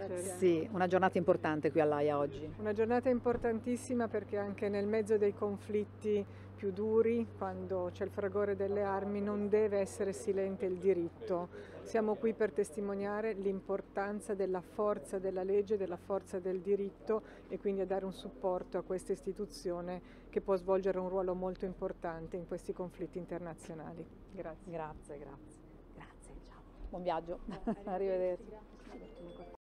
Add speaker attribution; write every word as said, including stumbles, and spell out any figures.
Speaker 1: Grazie.
Speaker 2: Sì, una giornata importante qui all'Aia oggi.
Speaker 1: Una giornata importantissima perché anche nel mezzo dei conflitti più duri, quando c'è il fragore delle armi, non deve essere silente il diritto. Siamo qui per testimoniare l'importanza della forza della legge, della forza del diritto e quindi a dare un supporto a questa istituzione che può svolgere un ruolo molto importante in questi conflitti internazionali. Grazie.
Speaker 2: Grazie, grazie. Grazie, ciao. Buon viaggio. Arrivederci.